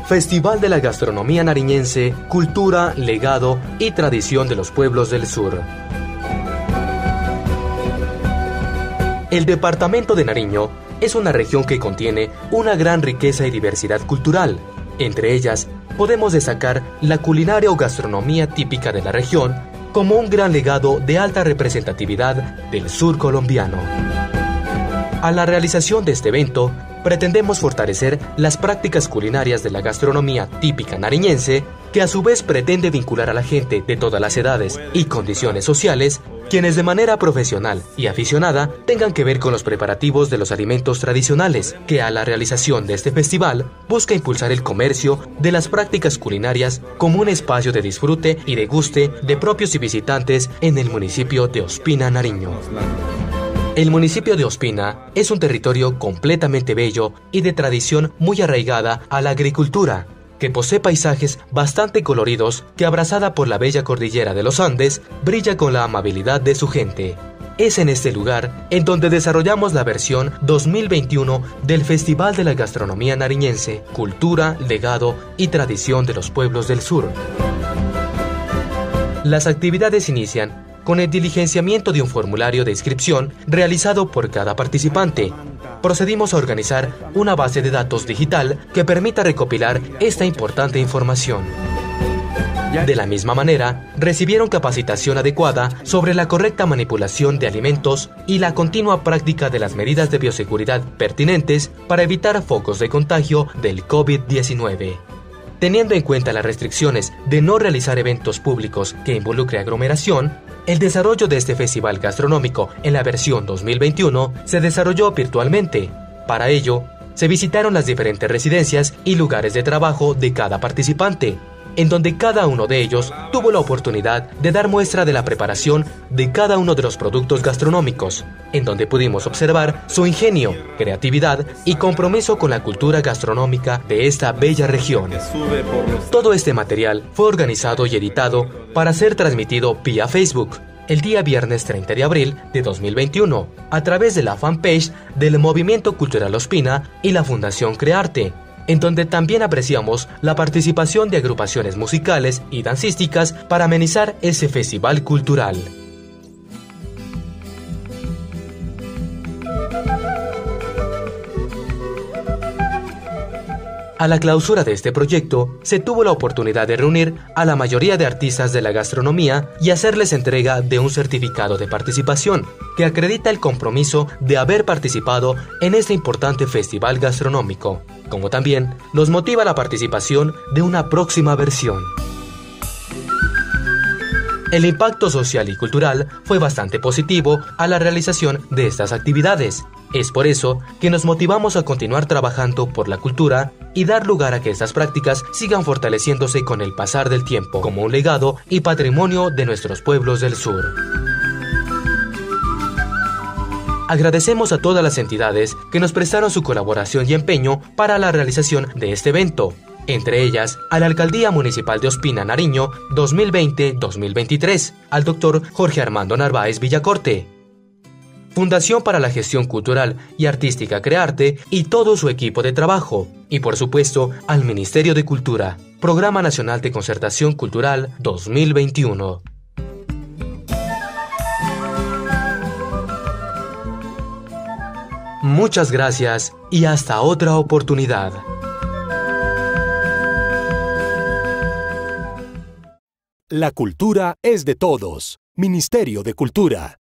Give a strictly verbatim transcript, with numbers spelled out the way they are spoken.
Festival de la Gastronomía Nariñense, Cultura, Legado y Tradición de los Pueblos del Sur. El departamento de Nariño es una región que contiene una gran riqueza y diversidad cultural. Entre ellas, podemos destacar la culinaria o gastronomía típica de la región como un gran legado de alta representatividad del sur colombiano. A la realización de este evento, pretendemos fortalecer las prácticas culinarias de la gastronomía típica nariñense, que a su vez pretende vincular a la gente de todas las edades y condiciones sociales, quienes de manera profesional y aficionada tengan que ver con los preparativos de los alimentos tradicionales, que a la realización de este festival busca impulsar el comercio de las prácticas culinarias como un espacio de disfrute y deguste de propios y visitantes en el municipio de Ospina, Nariño. El municipio de Ospina es un territorio completamente bello y de tradición muy arraigada a la agricultura, que posee paisajes bastante coloridos que, abrazada por la bella cordillera de los Andes, brilla con la amabilidad de su gente. Es en este lugar en donde desarrollamos la versión dos mil veintiuno del Festival de la Gastronomía Nariñense, Cultura, Legado y Tradición de los Pueblos del Sur. Las actividades inician con el diligenciamiento de un formulario de inscripción realizado por cada participante. Procedimos a organizar una base de datos digital que permita recopilar esta importante información. De la misma manera, recibieron capacitación adecuada sobre la correcta manipulación de alimentos y la continua práctica de las medidas de bioseguridad pertinentes para evitar focos de contagio del COVID diecinueve. Teniendo en cuenta las restricciones de no realizar eventos públicos que involucre aglomeración, el desarrollo de este festival gastronómico en la versión dos mil veintiuno se desarrolló virtualmente. Para ello, se visitaron las diferentes residencias y lugares de trabajo de cada participante, en donde cada uno de ellos tuvo la oportunidad de dar muestra de la preparación de cada uno de los productos gastronómicos, en donde pudimos observar su ingenio, creatividad y compromiso con la cultura gastronómica de esta bella región. Todo este material fue organizado y editado para ser transmitido vía Facebook el día viernes treinta de abril de dos mil veintiuno, a través de la fanpage del Movimiento Cultural Ospina y la Fundación Crearte, en donde también apreciamos la participación de agrupaciones musicales y dancísticas para amenizar ese festival cultural. A la clausura de este proyecto, se tuvo la oportunidad de reunir a la mayoría de artistas de la gastronomía y hacerles entrega de un certificado de participación, que acredita el compromiso de haber participado en este importante festival gastronómico, como también los motiva la participación de una próxima versión. El impacto social y cultural fue bastante positivo a la realización de estas actividades. Es por eso que nos motivamos a continuar trabajando por la cultura y dar lugar a que estas prácticas sigan fortaleciéndose con el pasar del tiempo como un legado y patrimonio de nuestros pueblos del sur. Agradecemos a todas las entidades que nos prestaron su colaboración y empeño para la realización de este evento, entre ellas a la Alcaldía Municipal de Ospina, Nariño dos mil veinte dos mil veintitrés, al doctor Jorge Armando Narváez Villacorte, Fundación para la Gestión Cultural y Artística Crearte y todo su equipo de trabajo, y por supuesto al Ministerio de Cultura, Programa Nacional de Concertación Cultural dos mil veintiuno. Muchas gracias y hasta otra oportunidad. La cultura es de todos. Ministerio de Cultura.